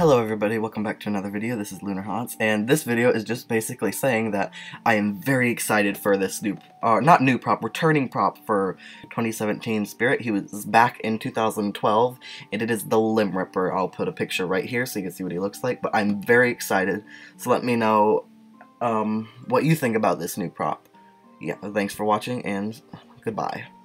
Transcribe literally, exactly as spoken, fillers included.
Hello everybody, welcome back to another video. This is Lunar Haunts, and this video is just basically saying that I am very excited for this new, uh, not new prop, returning prop for twenty seventeen Spirit. He was back in two thousand twelve, and it is the Limb Ripper. I'll put a picture right here so you can see what he looks like, but I'm very excited, so let me know um, what you think about this new prop. Yeah, thanks for watching, and goodbye.